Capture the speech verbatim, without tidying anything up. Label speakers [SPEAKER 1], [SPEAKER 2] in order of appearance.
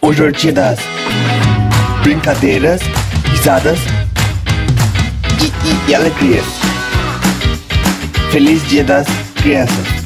[SPEAKER 1] Hoje é o dia das brincadeiras, risadas e, e, e alegrias. Feliz Dia das Crianças.